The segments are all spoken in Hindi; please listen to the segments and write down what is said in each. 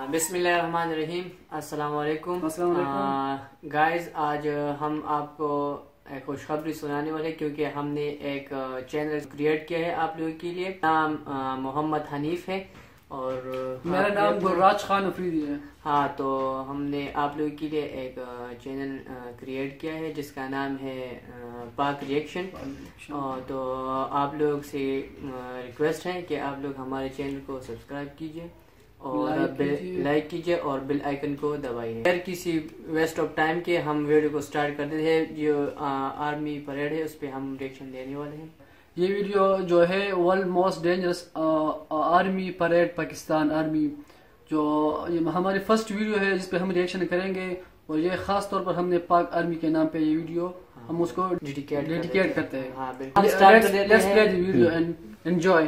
बिस्मिल्लाहिर्रहमानिर्रहीम। अस्सलाम वालेकुम गाइस, आज हम आपको एक खुशखबरी सुनाने वाले क्योंकि हमने एक चैनल क्रिएट किया है आप लोगों के लिए। नाम मोहम्मद हनीफ है और मेरा नाम गुलराज खान अफरीदी है। हाँ, तो हमने आप लोगों के लिए एक चैनल क्रिएट किया है जिसका नाम है पाक रिएक्शन। तो आप लोग से रिक्वेस्ट है कि आप लोग हमारे चैनल को सब्सक्राइब कीजिए और लाइक कीजिए और बेल आइकन को दबाइए। फिर किसी वेस्ट ऑफ टाइम के हम वीडियो को स्टार्ट करते थे। जो आर्मी परेड है उस पर हम रिएक्शन देने वाले हैं। ये वीडियो जो है world most dangerous army parade Pakistan army, जो ये हमारी फर्स्ट वीडियो है जिस पे हम रिएक्शन करेंगे और ये खास तौर पर हमने पाक आर्मी के नाम पे ये वीडियो हम उसको डेडिकेट करते हैं। हाँ, let's play the video and enjoy.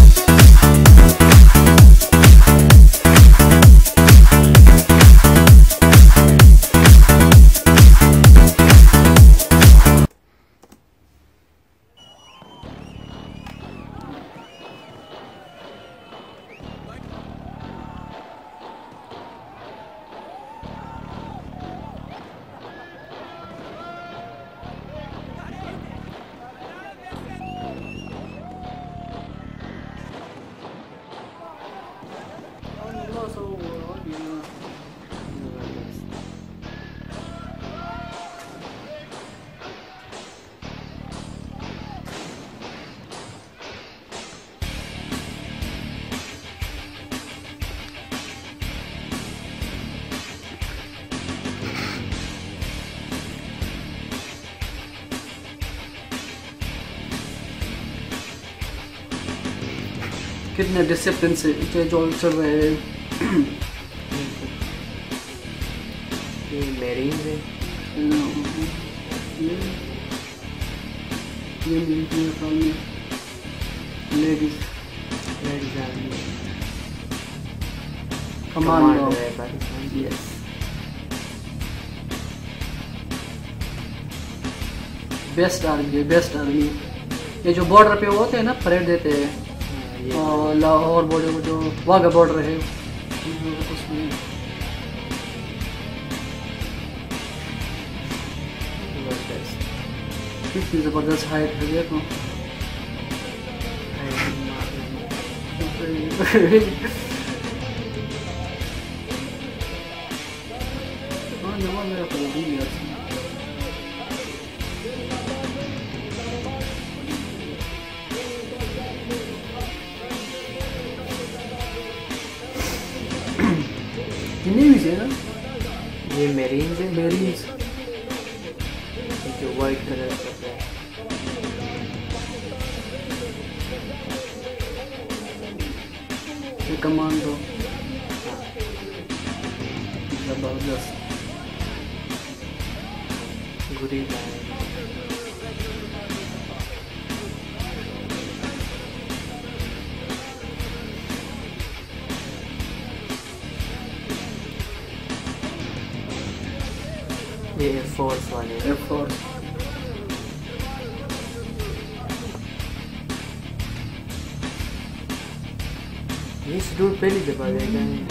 कितने डिसिप्लिन से जो चल रहे हैं। ये मेरीन है, ये लेडीज आर्मी कमांडो है पाकिस्तान। यस। बेस्ट आर्मी ये जो बॉर्डर पे होते हैं ना, परेड देते हैं और लाहौर बॉर्डर जो वाघा बॉर्डर है उसमें कितनी जबरदस्त हाइट है देखो। नेवीज है ना, ये मेरीन्स है। मेरीन्स जो वाइट कलर का है। ये कमांडो जबरदस्त गुरीला है। ये एयरफोर्स वाले एयरफोर्स। ये शेड्यूल पहली दफा देखा है।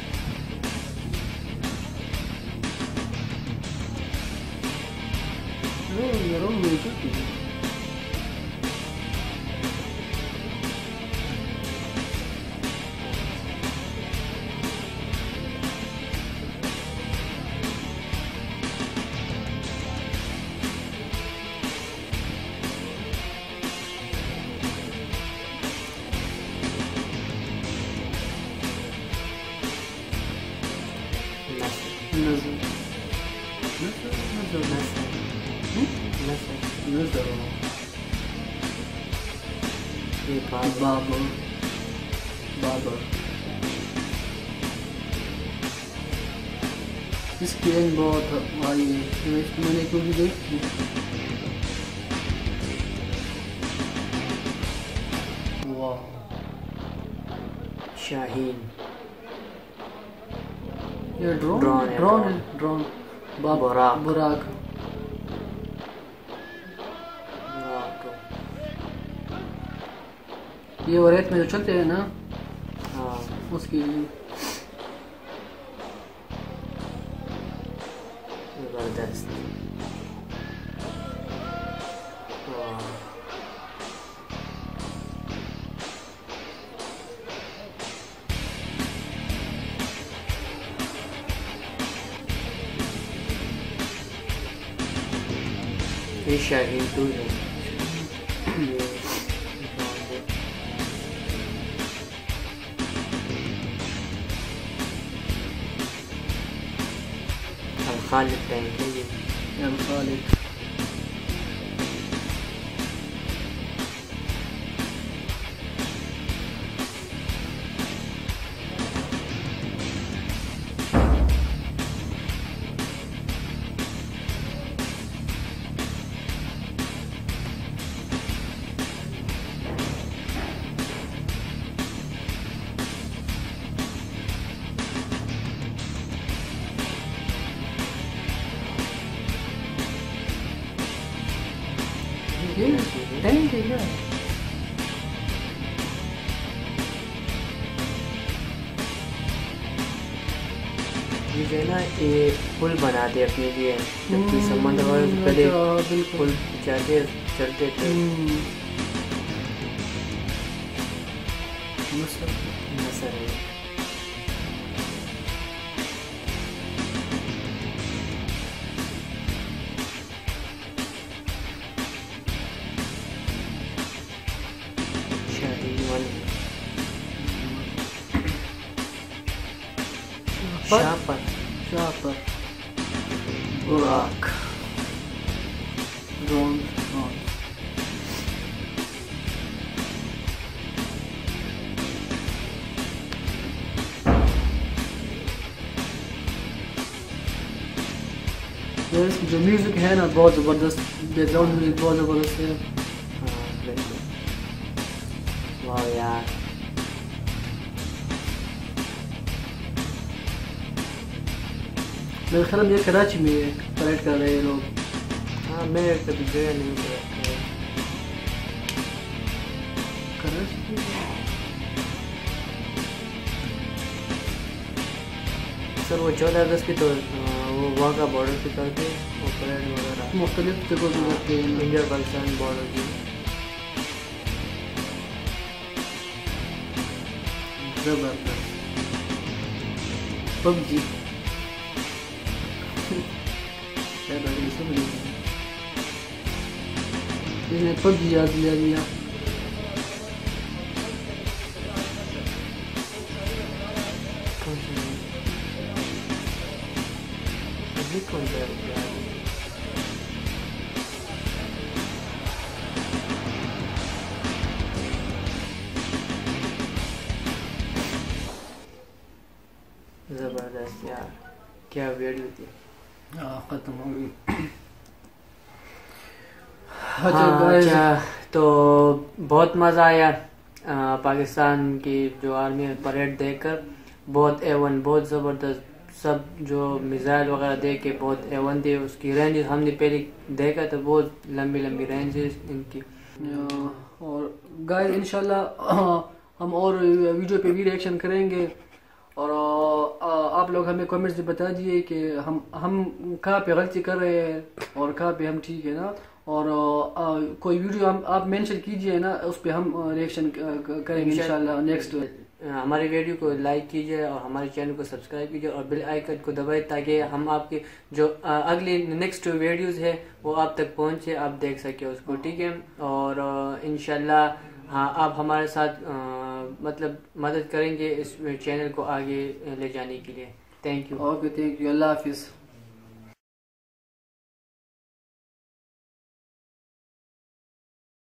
बाबर इसकी एंग बहुत भारी है, मैंने क्योंकि देखी। वाह, शाहीन। ये ड्रोन बुराक। ये रेत में जो चलते हैं ना, हाँ उसकी ज़बरदस्त। ये शाहीन टू है। खालिद टैंक है ये। खालिद टैंक है क्या? ये जो है ना ये पुल बनाते अपने लिए, जब कोई समुद्र वगैरह पहले पुल जाके चढ़ते थे। मसर है। शापर बुराक ड्रोन जो म्यूजिक है ना बहुत ज़बरदस्त, बैकग्राउंड म्यूजिक बहुत ज़बरदस्त है। वाह यार, मेरे ख्याल में ये कराची में परेड कर रहे हैं लोग। हाँ मैं कभी गया नहीं कराची सर। वो 14 अगस्त की तो वो वहाँ का बॉर्डर पे करते वो परेड वगैरह मुख्तलिफ जगहों पे करते हैं। इंडिया पाकिस्तान बॉर्डर की। ज़बरदस्त। पबजी इसने पबजी याद दिला दिया। कौन सा ज़बरदस्त यार, क्या वीडियो थी। ख़त्म हो गई। अच्छा तो बहुत मज़ा आया पाकिस्तान की जो आर्मी परेड देखकर। बहुत एवन, बहुत ज़बरदस्त। सब जो मिसाइल वगैरह देख के बहुत एवन थी। उसकी रेंज हमने पहले देखा तो बहुत लंबी लंबी रेंज है इनकी। और गाइस इंशाल्लाह हम और वीडियो पे भी रिएक्शन करेंगे। और आप लोग हमें कमेंट्स में बता दिए कि हम कहाँ पे गलती कर रहे हैं और कहाँ पे हम ठीक है ना। और कोई वीडियो आप मेंशन कीजिए ना, उस पे हम रिएक्शन करेंगे इंशाल्लाह नेक्स्ट। हमारी वीडियो को लाइक कीजिए और हमारे चैनल को सब्सक्राइब कीजिए और बेल आइकन को दबाएं ताकि हम आपके जो अगली नेक्स्ट वीडियोस है वो आप तक पहुंचे, आप देख सके उसको, ठीक है। और इंशाल्लाह हाँ आप हमारे साथ मतलब मदद करेंगे इस चैनल को आगे ले जाने के लिए। Thank you. Okay, thank you. अल्लाह हाफिज़।